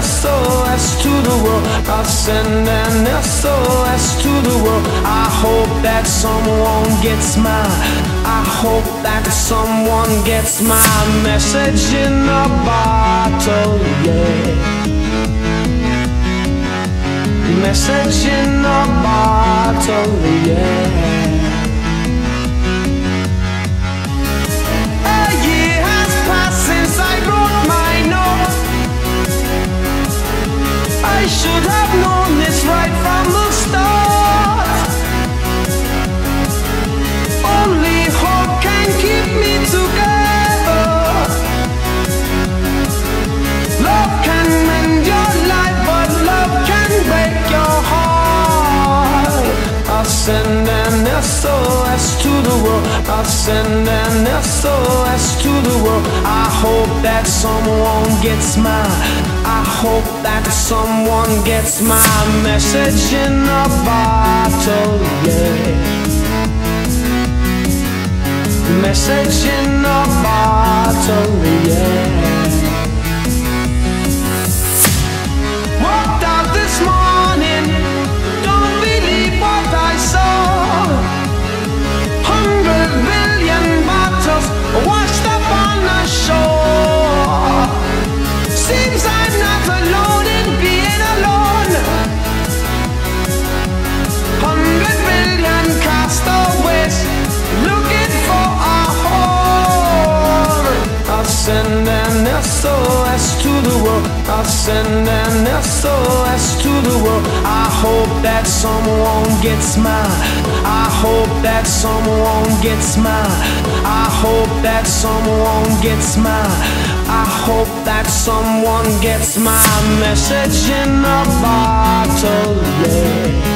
SOS to the world. I'll send an SOS to the world. I hope that someone gets my, I hope that someone gets my message in a bottle, yeah. Message in a bottle, yeah. A year has passed since I wrote my note. I should have known this right from the start. Only hope can keep me together. Love can mend your life, but love can break your heart. I'll send an SOS to the world. I'll send an SOS to the world. I hope that someone gets my, I hope that someone gets my message in a bottle, yeah. Message in a bottle, yeah. Walked out this morning, don't believe what I saw. 100 billion bottles washed up on the shore. Seems I'm not alone in being alone. 100 billion castaways looking for a home. I'll send an SOS to the world. I'll send an SOS to the world. I hope that someone gets my, I hope that someone gets my, I hope that someone gets my, I hope that someone gets my message in a bottle, yeah.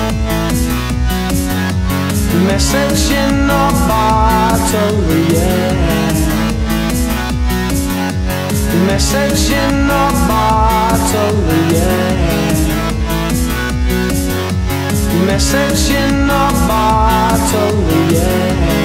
Message in a bottle, yeah. Message in a bottle, yeah. Message in a bottle, yeah.